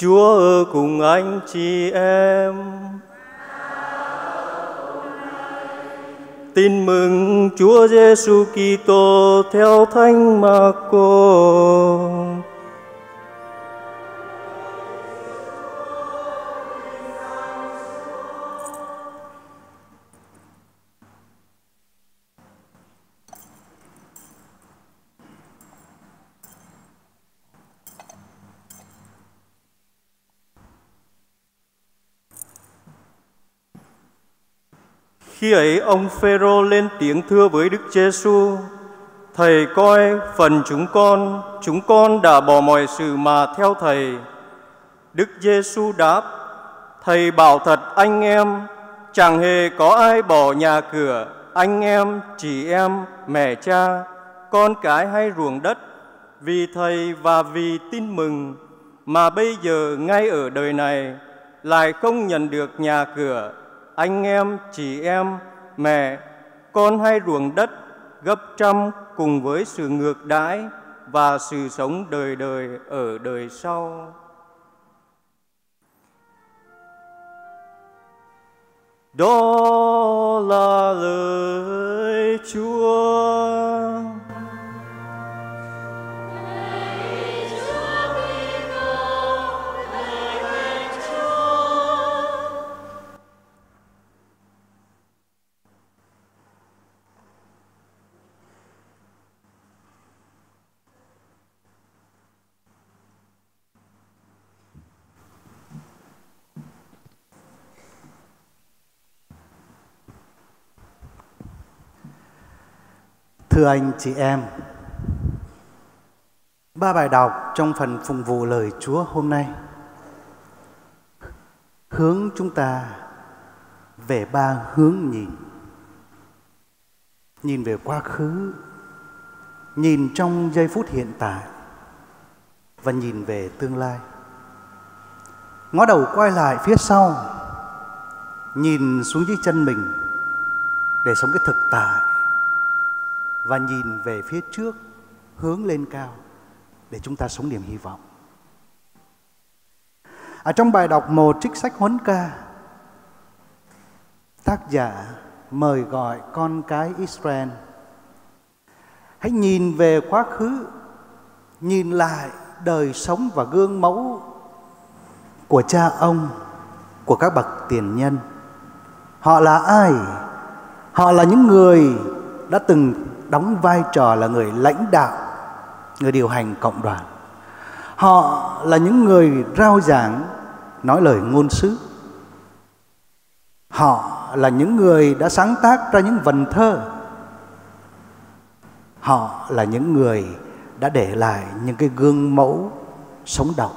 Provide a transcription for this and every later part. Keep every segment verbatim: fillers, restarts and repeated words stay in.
Chúa ở cùng anh chị em. Tin mừng Chúa Giêsu Kitô theo Thánh Marco. Khi ấy ông Phêrô lên tiếng thưa với Đức Giêsu: Thầy coi phần chúng con, chúng con đã bỏ mọi sự mà theo Thầy. Đức Giêsu đáp: Thầy bảo thật anh em, chẳng hề có ai bỏ nhà cửa, anh em, chị em, mẹ cha, con cái hay ruộng đất vì Thầy và vì tin mừng, mà bây giờ ngay ở đời này lại không nhận được nhà cửa, anh em, chị em, mẹ, con hay ruộng đất gấp trăm cùng với sự ngược đãi và sự sống đời đời ở đời sau. Đó là lời Chúa. Thưa anh chị em, ba bài đọc trong phần phụng vụ lời Chúa hôm nay hướng chúng ta về ba hướng nhìn. Nhìn về quá khứ, nhìn trong giây phút hiện tại và nhìn về tương lai. Ngó đầu quay lại phía sau, nhìn xuống dưới chân mình để sống cái thực tại, và nhìn về phía trước, hướng lên cao để chúng ta sống niềm hy vọng. Ở trong bài đọc một trích sách Huấn Ca, tác giả mời gọi con cái Israel hãy nhìn về quá khứ, nhìn lại đời sống và gương mẫu của cha ông, của các bậc tiền nhân. Họ là ai? Họ là những người đã từng đóng vai trò là người lãnh đạo, người điều hành cộng đoàn. Họ là những người rao giảng, nói lời ngôn sứ. Họ là những người đã sáng tác ra những vần thơ. Họ là những người đã để lại những cái gương mẫu sống động.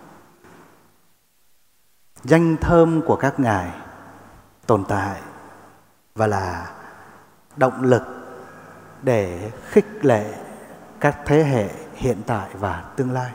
Danh thơm của các ngài tồn tại và là động lực để khích lệ các thế hệ hiện tại và tương lai.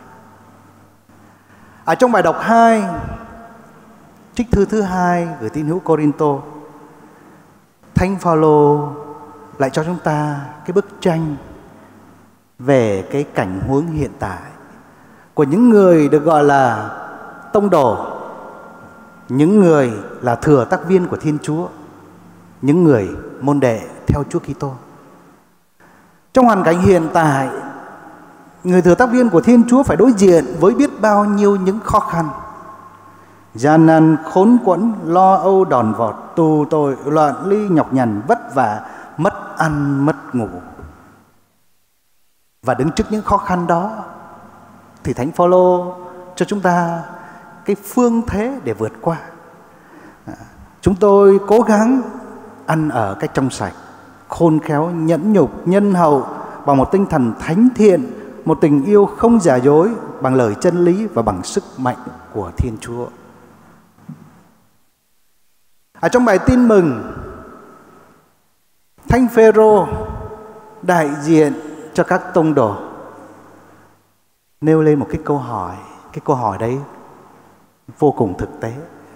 Ở trong bài đọc hai, trích thư thứ hai gửi tín hữu Cô-rinh-tô, Thánh Phaolô lại cho chúng ta cái bức tranh về cái cảnh huống hiện tại của những người được gọi là tông đồ, những người là thừa tác viên của Thiên Chúa, những người môn đệ theo Chúa Kitô. Trong hoàn cảnh hiện tại, người thừa tác viên của Thiên Chúa phải đối diện với biết bao nhiêu những khó khăn, gian nan, khốn quẫn, lo âu, đòn vọt, tù tội, loạn ly, nhọc nhằn, vất vả, mất ăn, mất ngủ. Và đứng trước những khó khăn đó thì Thánh Phaolô cho chúng ta cái phương thế để vượt qua. Chúng tôi cố gắng ăn ở cách trong sạch, khôn khéo, nhẫn nhục, nhân hậu, bằng một tinh thần thánh thiện, một tình yêu không giả dối, bằng lời chân lý và bằng sức mạnh của Thiên Chúa. Ở trong bài tin mừng, Thánh Phêrô đại diện cho các tông đồ nêu lên một cái câu hỏi. Cái câu hỏi đấy vô cùng thực tế,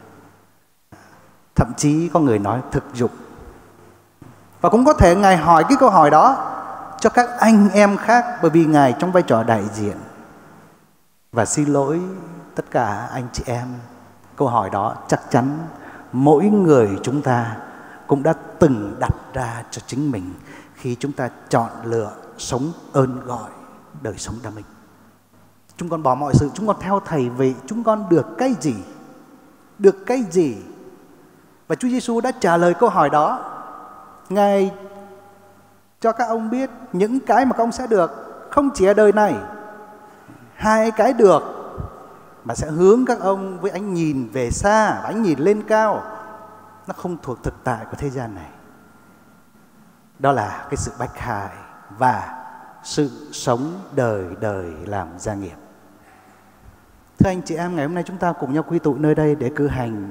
thậm chí có người nói thực dụng. Và cũng có thể Ngài hỏi cái câu hỏi đó cho các anh em khác, bởi vì Ngài trong vai trò đại diện. Và xin lỗi tất cả anh chị em, câu hỏi đó chắc chắn mỗi người chúng ta cũng đã từng đặt ra cho chính mình khi chúng ta chọn lựa sống ơn gọi đời sống đam minh. Chúng con bỏ mọi sự, chúng con theo Thầy vậy, chúng con được cái gì? Được cái gì? Và Chúa Giêsu đã trả lời câu hỏi đó. Ngài cho các ông biết những cái mà các ông sẽ được không chỉ ở đời này, hai cái được mà sẽ hướng các ông với ánh nhìn về xa và ánh nhìn lên cao. Nó không thuộc thực tại của thế gian này. Đó là cái sự bách hại và sự sống đời đời làm gia nghiệp. Thưa anh chị em, ngày hôm nay chúng ta cùng nhau quy tụ nơi đây để cử hành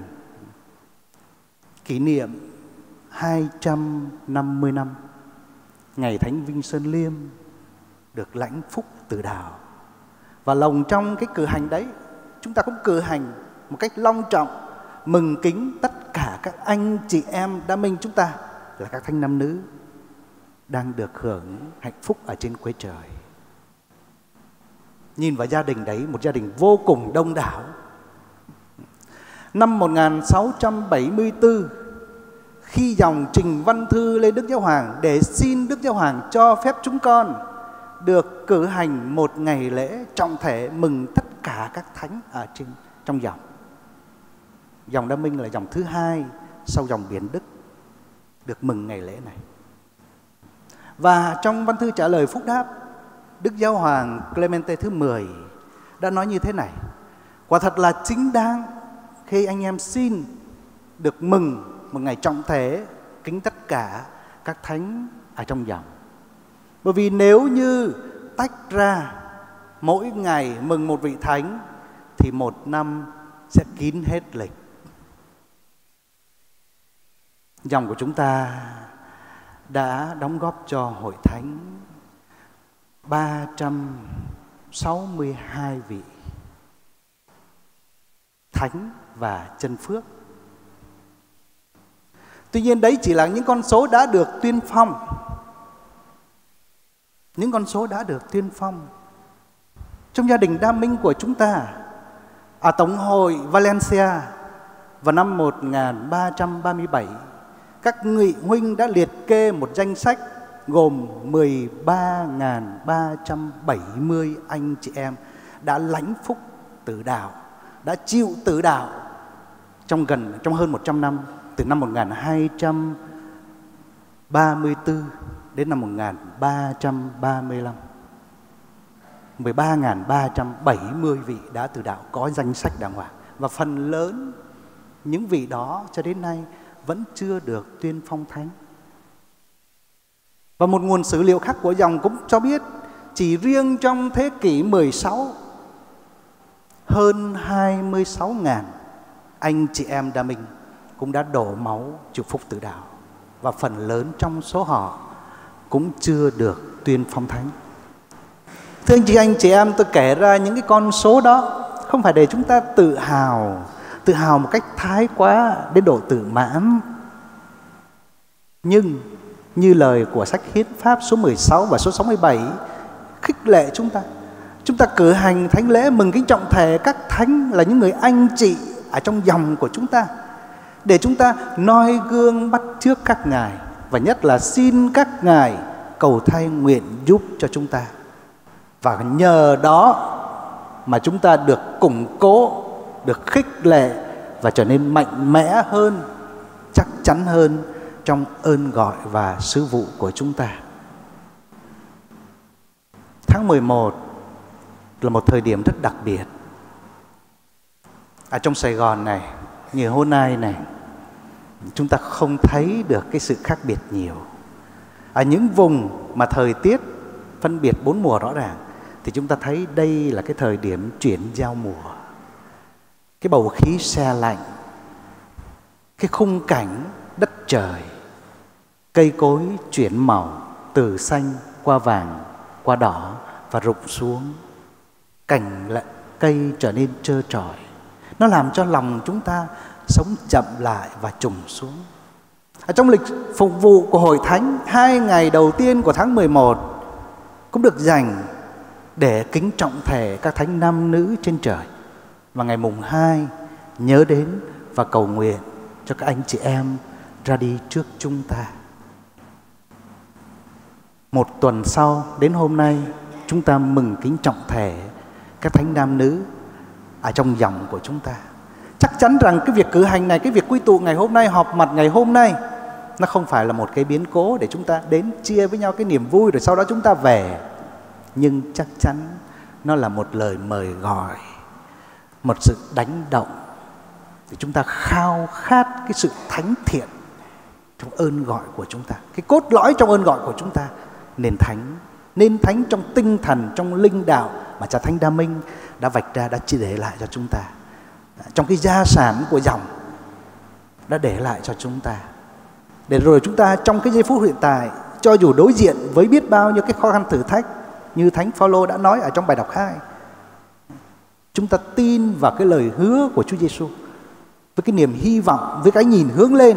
kỷ niệm hai trăm năm mươi năm ngày Thánh Vinh Sơn Liêm được lãnh phúc tử đạo. Và lòng trong cái cử hành đấy, chúng ta cũng cử hành một cách long trọng, mừng kính tất cả các anh chị em đam minh chúng ta là các thánh nam nữ đang được hưởng hạnh phúc ở trên quê trời. Nhìn vào gia đình đấy, một gia đình vô cùng đông đảo. Năm một nghìn sáu trăm bảy mươi tư, khi dòng trình văn thư lên Đức Giáo Hoàng để xin Đức Giáo Hoàng cho phép chúng con được cử hành một ngày lễ trọng thể mừng tất cả các thánh ở trên trong dòng. Dòng Đam Minh là dòng thứ hai sau dòng Biển Đức được mừng ngày lễ này. Và trong văn thư trả lời phúc đáp, Đức Giáo Hoàng Clemente thứ mười đã nói như thế này: quả thật là chính đáng khi anh em xin được mừng một ngày trọng thể kính tất cả các thánh ở trong dòng. Bởi vì nếu như tách ra mỗi ngày mừng một vị thánh thì một năm sẽ kín hết lịch. Dòng của chúng ta đã đóng góp cho hội thánh ba trăm sáu mươi hai vị thánh và chân phước. Tuy nhiên đấy chỉ là những con số đã được tuyên phong. Những con số đã được tuyên phong. Trong gia đình Đam Minh của chúng ta, ở Tổng hội Valencia vào năm một nghìn ba trăm ba mươi bảy, các nghị huynh đã liệt kê một danh sách gồm mười ba nghìn ba trăm bảy mươi anh chị em đã lãnh phúc tử đạo, đã chịu tử đạo trong gần trong hơn một trăm năm, từ năm một nghìn hai trăm ba mươi tư đến năm một nghìn ba trăm ba mươi lăm. mười ba nghìn ba trăm bảy mươi vị đã tử đạo có danh sách đàng hoàng. Và phần lớn những vị đó cho đến nay vẫn chưa được tuyên phong thánh. Và một nguồn sử liệu khác của dòng cũng cho biết chỉ riêng trong thế kỷ mười sáu, hơn hai mươi sáu nghìn anh chị em Đam Minh cũng đã đổ máu chịu phúc tử đạo. Và phần lớn trong số họ cũng chưa được tuyên phong thánh. Thưa anh chị anh chị em, tôi kể ra những cái con số đó không phải để chúng ta tự hào, tự hào một cách thái quá đến độ tự mãn. Nhưng như lời của sách Hiến pháp số mười sáu và số sáu mươi bảy khích lệ chúng ta, chúng ta cử hành thánh lễ mừng kính trọng thể các thánh là những người anh chị ở trong dòng của chúng ta, để chúng ta noi gương bắt chước các ngài, và nhất là xin các ngài cầu thay nguyện giúp cho chúng ta. Và nhờ đó mà chúng ta được củng cố, được khích lệ và trở nên mạnh mẽ hơn, chắc chắn hơn trong ơn gọi và sứ vụ của chúng ta. Tháng mười một là một thời điểm rất đặc biệt. Ở trong Sài Gòn này, như hôm nay này, chúng ta không thấy được cái sự khác biệt nhiều. Ở những vùng mà thời tiết phân biệt bốn mùa rõ ràng thì chúng ta thấy đây là cái thời điểm chuyển giao mùa. Cái bầu khí se lạnh, cái khung cảnh đất trời, cây cối chuyển màu từ xanh qua vàng, qua đỏ và rụng xuống. Cành lại cây trở nên trơ trọi. Nó làm cho lòng chúng ta sống chậm lại và trùng xuống. Ở trong lịch phục vụ của Hội Thánh, hai ngày đầu tiên của tháng mười một cũng được dành để kính trọng thể các thánh nam nữ trên trời. Và ngày mùng hai nhớ đến và cầu nguyện cho các anh chị em ra đi trước chúng ta. Một tuần sau đến hôm nay, chúng ta mừng kính trọng thể các thánh nam nữ ở trong dòng của chúng ta. Chắc chắn rằng cái việc cử hành này, cái việc quy tụ ngày hôm nay, họp mặt ngày hôm nay, nó không phải là một cái biến cố để chúng ta đến chia với nhau cái niềm vui rồi sau đó chúng ta về. Nhưng chắc chắn nó là một lời mời gọi, một sự đánh động để chúng ta khao khát cái sự thánh thiện trong ơn gọi của chúng ta. Cái cốt lõi trong ơn gọi của chúng ta, nên thánh, nên thánh trong tinh thần, trong linh đạo mà Cha Thánh Đa Minh đã vạch ra, đã chia để lại cho chúng ta. Trong cái gia sản của dòng đã để lại cho chúng ta. Để rồi chúng ta trong cái giây phút hiện tại, cho dù đối diện với biết bao nhiêu cái khó khăn thử thách, như Thánh Phaolô đã nói ở trong bài đọc hai, chúng ta tin vào cái lời hứa của Chúa Giêsu với cái niềm hy vọng, với cái nhìn hướng lên.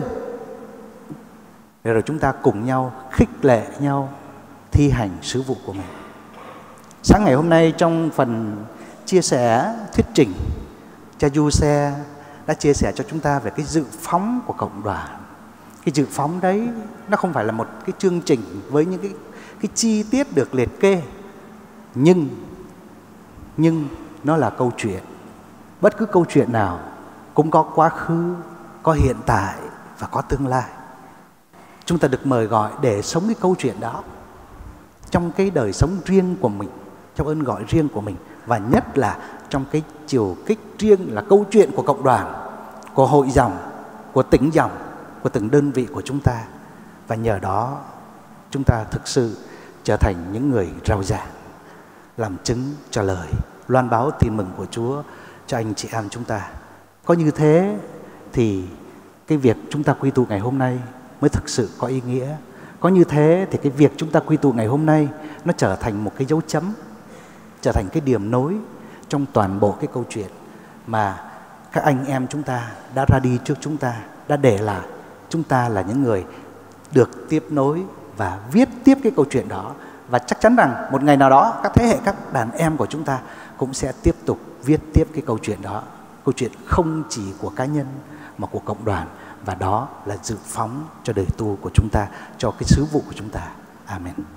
Để rồi chúng ta cùng nhau khích lệ nhau thi hành sứ vụ của mình. Sáng ngày hôm nay trong phần chia sẻ thuyết trình, cha Du Xe đã chia sẻ cho chúng ta về cái dự phóng của cộng đoàn. Cái dự phóng đấy nó không phải là một cái chương trình với những cái, cái chi tiết được liệt kê, nhưng nhưng nó là câu chuyện. Bất cứ câu chuyện nào cũng có quá khứ, có hiện tại và có tương lai. Chúng ta được mời gọi để sống cái câu chuyện đó trong cái đời sống riêng của mình, trong ơn gọi riêng của mình, và nhất là trong cái chiều kích riêng là câu chuyện của cộng đoàn, của hội dòng, của tỉnh dòng, của từng đơn vị của chúng ta. Và nhờ đó chúng ta thực sự trở thành những người rao giảng, làm chứng cho lời, loan báo tin mừng của Chúa cho anh chị em chúng ta. Có như thế thì cái việc chúng ta quy tụ ngày hôm nay mới thực sự có ý nghĩa. Có như thế thì cái việc chúng ta quy tụ ngày hôm nay nó trở thành một cái dấu chấm, trở thành cái điểm nối trong toàn bộ cái câu chuyện mà các anh em chúng ta đã ra đi trước chúng ta, đã để lại. Chúng ta là những người được tiếp nối và viết tiếp cái câu chuyện đó. Và chắc chắn rằng một ngày nào đó các thế hệ các đàn em của chúng ta cũng sẽ tiếp tục viết tiếp cái câu chuyện đó. Câu chuyện không chỉ của cá nhân mà của cộng đoàn. Và đó là dự phóng cho đời tu của chúng ta, cho cái sứ vụ của chúng ta. Amen.